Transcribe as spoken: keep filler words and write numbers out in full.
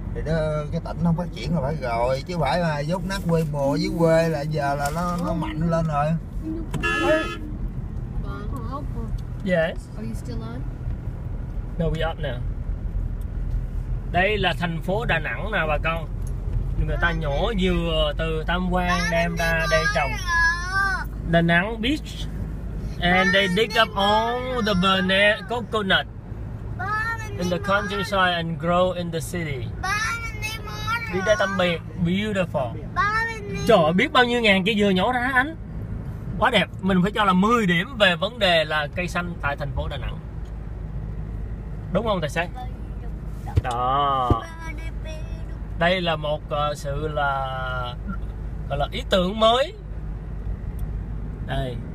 thì đó, cái tỉnh không phát triển là phải rồi, chứ phải mà dốt nát quê mùa với quê là giờ là nó nó mạnh lên rồi. Yes. Are you still on? No, we up now. Đây là thành phố Đà Nẵng nè bà con. Người ta nhổ dừa từ Tam Quan đem ra đây trồng. Đà Nẵng Beach. And they dig up all the banana coconut in the countryside and grow in the city. Đi đây tạm biệt, beautiful. Trời ơi, biết bao nhiêu ngàn cây dừa nhổ ra anh. Quá đẹp, mình phải cho là mười điểm về vấn đề là cây xanh tại thành phố Đà Nẵng. Đúng không tài xế? Đó. Đây là một uh, sự là gọi là ý tưởng mới. Đây.